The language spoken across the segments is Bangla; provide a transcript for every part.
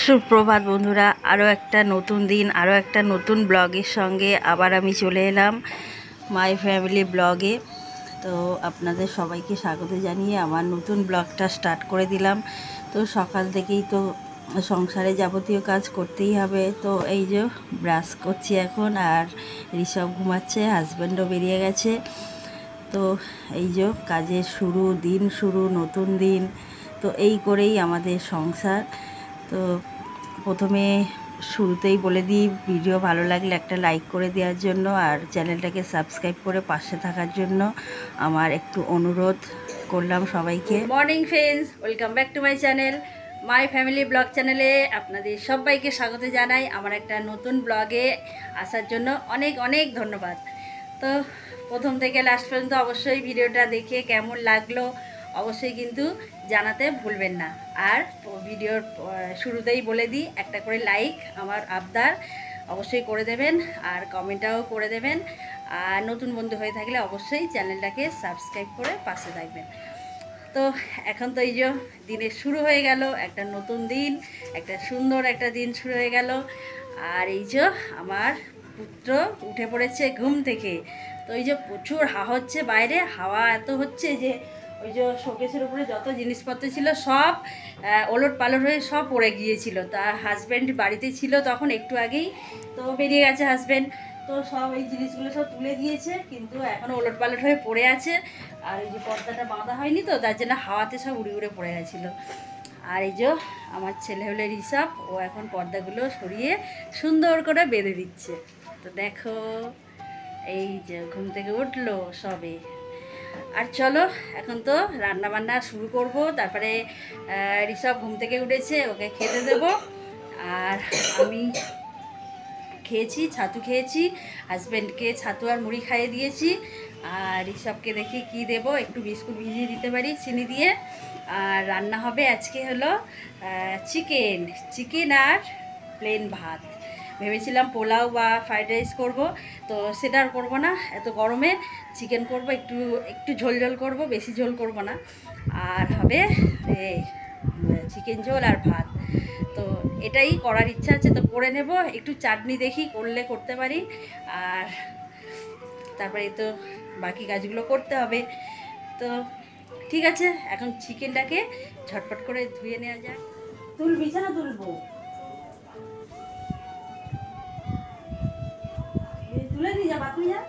সুপ্রভাত বন্ধুরা, আরও একটা নতুন দিন, আরও একটা নতুন ব্লগের সঙ্গে আবার আমি চলে এলাম মাই ফ্যামিলি ব্লগে। তো আপনাদের সবাইকে স্বাগত জানিয়ে আমার নতুন ব্লগটা স্টার্ট করে দিলাম। তো সকাল থেকেই তো সংসারে যাবতীয় কাজ করতেই হবে। তো এই যে ব্রাশ করছি এখন, আর ঋষভ ঘুমাচ্ছে, হাজব্যান্ডও বেরিয়ে গেছে। তো এই যে কাজের শুরু, দিন শুরু, নতুন দিন। তো এই করেই আমাদের সংসার। তো প্রথমে শুরুতেই বলে দিই, ভিডিও ভালো লাগলে একটা লাইক করে দেওয়ার জন্য, আর চ্যানেলটাকে সাবস্ক্রাইব করে পাশে থাকার জন্য আমার একটু অনুরোধ করলাম সবাইকে। Morning friends, welcome back to my channel my family blog চ্যানেলে আপনাদের সবাইকে স্বাগত জানাই। আমার একটা নতুন ব্লগে আসার জন্য অনেক অনেক ধন্যবাদ। তো প্রথম থেকে লাস্ট পর্যন্ত অবশ্যই ভিডিওটা দেখে কেমন লাগলো অবশ্যই কিন্তু জানাতে ভুলবেন না। আর ভিডিওর শুরুতেই বলে দিই, একটা করে লাইক আমার আবদার অবশ্যই করে দেবেন, আর কমেন্টটাও করে দেবেন। আর নতুন বন্ধু হয়ে থাকলে অবশ্যই চ্যানেলটাকে সাবস্ক্রাইব করে পাশে থাকবেন। তো এখন তো এই যে দিনের শুরু হয়ে গেল, একটা নতুন দিন, একটা সুন্দর একটা দিন শুরু হয়ে গেল। আর এই যে আমার পুত্র উঠে পড়েছে ঘুম থেকে। তো এই যে প্রচুর হাওয়া হচ্ছে বাইরে, হাওয়া এত হচ্ছে যে ওই যে শোকেসের উপরে যত জিনিসপত্র ছিল সব ওলট পালট হয়ে সব পড়ে গিয়েছিল। তা হাজব্যান্ড বাড়িতে ছিল তখন, একটু আগেই তো বেরিয়ে গেছে হাজব্যান্ড। তো সব এই জিনিসগুলো সব তুলে দিয়েছে, কিন্তু এখনও ওলট পালট হয়ে পড়ে আছে। আর এই যে পর্দাটা বাঁধা হয়নি, তো তার জন্য হাওয়াতে সব উড়ে উড়ে পড়ে গেছিলো। আর এই যে আমার ছেলে হলে ঋষভ, ও এখন পর্দাগুলো সরিয়ে সুন্দর করে বেঁধে দিচ্ছে। তো দেখো, এই যে ঘুম থেকে উঠলো সবে। আর চলো এখন তো রান্না বান্না শুরু করব। তারপরে ঋষভ ঘুম থেকে উঠেছে, ওকে খেতে দেব। আর আমি খেয়েছি, ছাতু খেয়েছি, হাজব্যান্ডকে ছাতু আর মুড়ি খাইয়ে দিয়েছি। আর ঋষভকে দেখি কি দেব, একটু বিস্কুট ভিজিয়ে দিতে পারি চিনি দিয়ে। আর রান্না হবে আজকে হলো চিকেন আর প্লেন ভাত। ভেবেছিলাম পোলাও বা ফ্রাইড রাইস করবো, তো সেটা আর করবো না। এত গরমে চিকেন করব, একটু একটু ঝোল ঝোল করবো, বেশি ঝোল করব না। আর হবে চিকেন ঝোল আর ভাত। তো এটাই করার ইচ্ছা আছে, তো করে নেব। একটু চাটনি দেখি করলে করতে পারি। আর তারপরে তো বাকি কাজগুলো করতে হবে। তো ঠিক আছে, এখন চিকেনটাকে ঝটপট করে ধুয়ে নেওয়া যাক। বিছানা তুলবো, তুলে নিয়ে যা, বাথরুমে যা।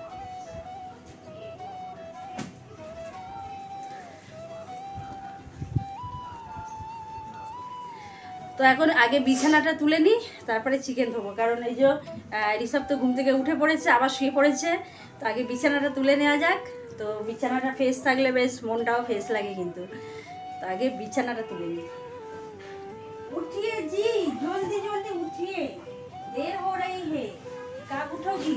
তো এখন আগে বিছানাটা তুলে নিই, তারপরে চিকেন ধোবো। কারণ এই যে ঋষভ তো ঘুম থেকে উঠে পড়েছে, আবার শুয়ে পড়েছে। তো আগে বিছানাটা তুলে নেওয়া যাক। তো বিছানাটা ফ্রেশ থাকলে বেশ মনটাও ফ্রেশ লাগে কিন্তু। তো আগে বিছানাটা তুলে নিই। উঠিয়ে জি, জলদি জলদি উঠিয়ে, দের हो रही है, कब उठोगी?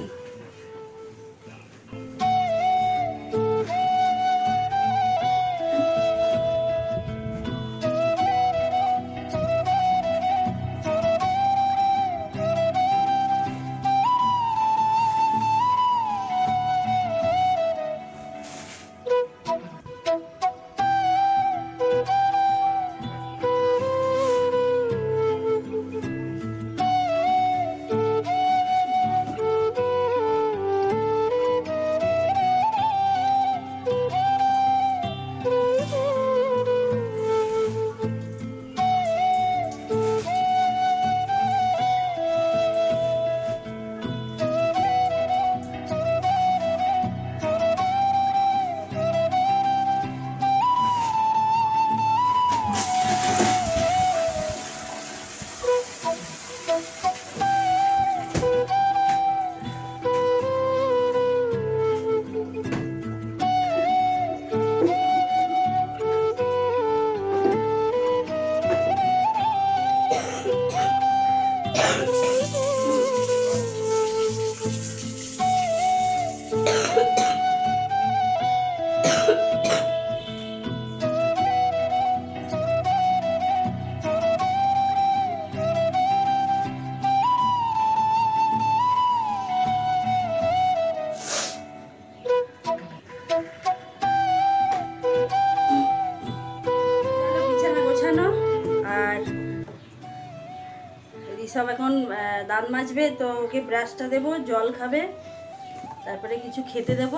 ঋষভ এখন দাঁত মাজবে, তো ওকে ব্রাশটা দেবো, জল খাবে, তারপরে কিছু খেতে দেবো।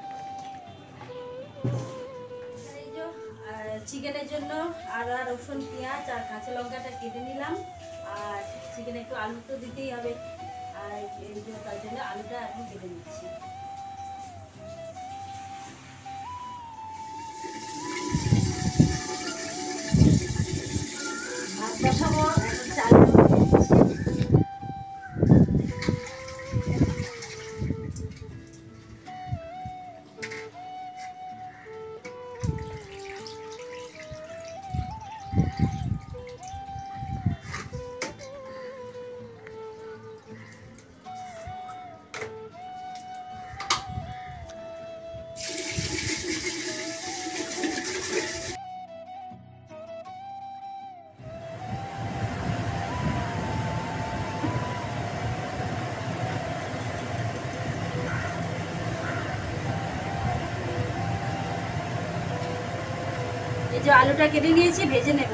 এই যে চিকেনের জন্য আদা, রসুন, পেঁয়াজ আর কাঁচা লঙ্কাটা কেটে নিলাম। আর চিকেনে একটু আলু তো দিতেই হবে, আর এই যে তার জন্য আলুটা এখন কেটে নিচ্ছি। ভাত বসাবো, এখন চাল এই যে আলুটা কেটে নিয়েছি, ভেজে নেব।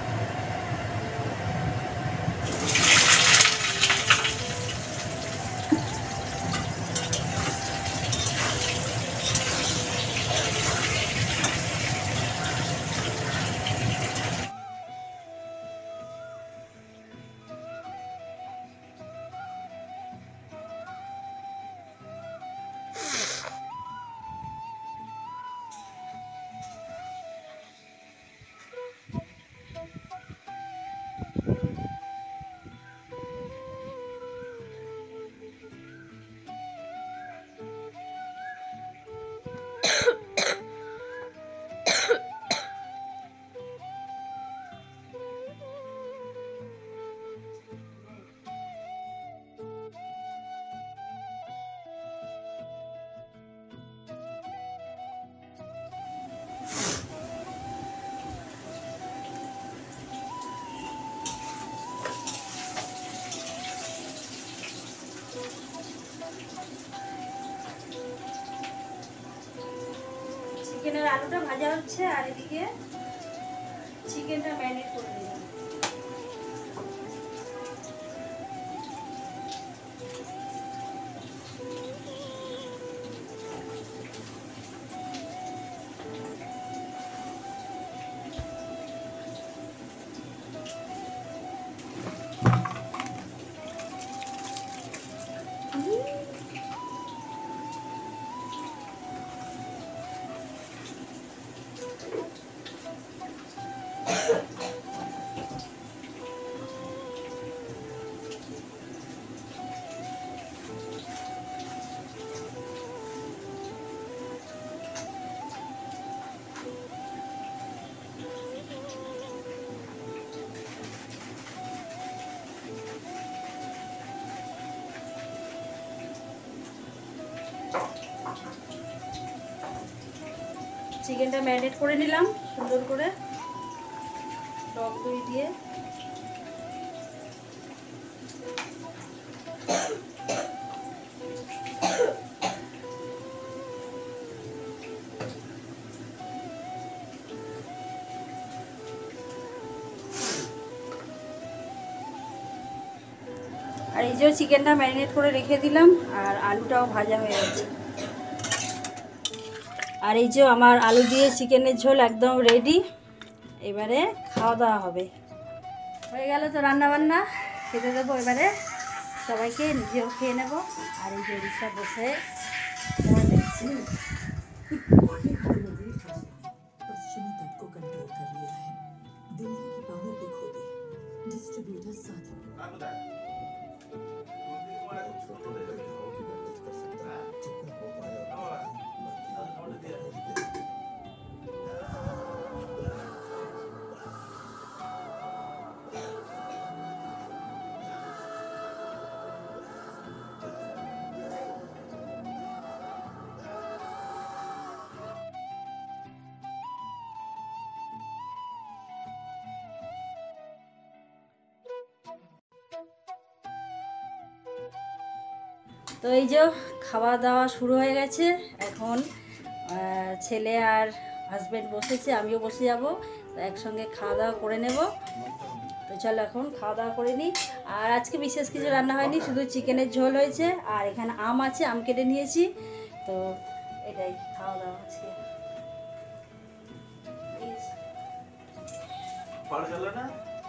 চিকেনের আলুটা ভাজা হচ্ছে, আর এদিকে চিকেনটা ম্যারিনেট করে দিলাম। চিকেনটা ম্যারিনেট করে নিলাম সুন্দর করে টক দই দিয়ে। আর এই যে চিকেনটা ম্যারিনেট করে রেখে দিলাম, আর আলুটাও ভাজা হয়ে গেছে। আর এই যে আমার আলু দিয়ে চিকেনের ঝোল একদম রেডি। এবারে খাওয়া দাওয়া হবে। হয়ে গেল তো রান্না বান্না, খেতে দেবো এবারে সবাইকে, নিজেও খেয়ে নেব। আর এই যে রিক্সা বসে দেখছি। তো এই যে খাওয়া দাওয়া শুরু হয়ে গেছে। এখন ছেলে আর হাজব্যান্ড বসেছে, আমিও বসে যাব, তো একসঙ্গে খাওয়া দাওয়া করে নেব। তো চলো এখন খাওয়া দাওয়া করে নিই। আর আজকে বিশেষ কিছু রান্না হয়নি, শুধু চিকেনের ঝোল হয়েছে আর এখানে আম আছে, আম কেটে নিয়েছি। তো এটাই খাওয়া দাওয়া আজকে। না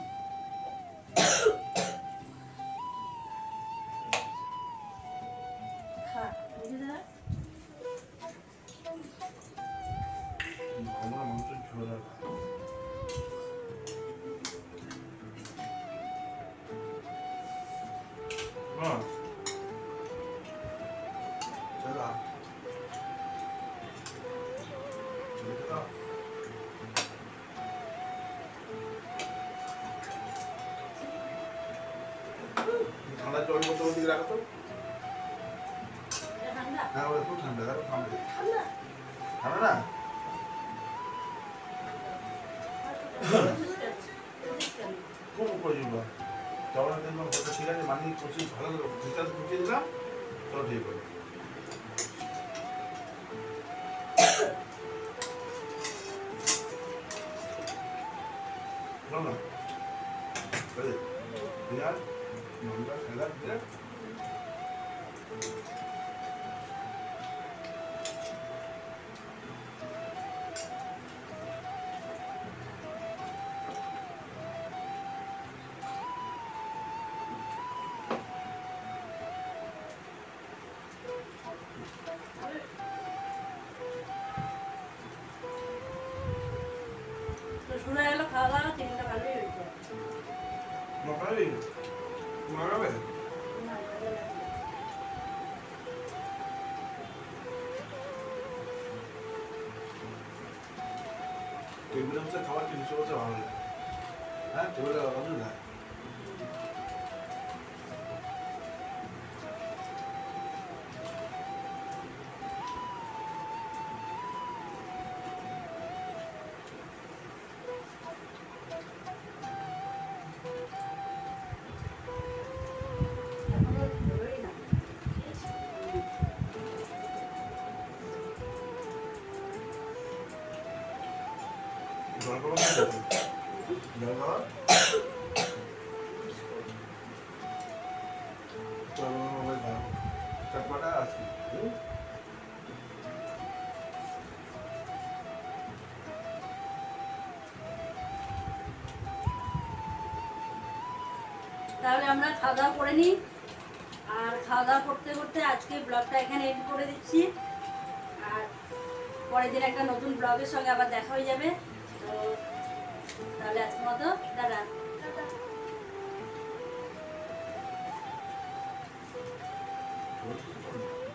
আমরা মাংসের ঝোল আর হ্যাঁ চলো ঠান্ডা জল মতো ওদিকে রাখো তো। হ্যাঁ ওটা খুব ঠান্ডা, রাখো ঠান্ডা ঠান্ডা না খুব উপযোগী। তখন দেখলাম কত ঠিক আছে, মানে প্রচুর ভালো ডিটেলস বুঝিয়ে দিলাম, তো দিয়ে করো না ডিনার মনটা স্যালাড দিয়ে শুনে গেল খাওয়া দাওয়া, তিনটা ভালোই হয়েছে। মাখাবি মাখাবে টেবিলে বসে খাবার তিনশো বছর ভালো লাগে। হ্যাঁ টেবিলে ভালো লাগে। জল খাবার জল খাবার চটপটা আছে। তাহলে আমরা খাওয়া দাওয়া করে নিই। আর খাওয়া দাওয়া করতে করতে আজকে ব্লগটা এখানে এডিট করে দিচ্ছি। আর পরের দিন একটা নতুন ব্লগের সঙ্গে আবার দেখা হয়ে যাবে। তো তাহলে আজকের মতো টাটা।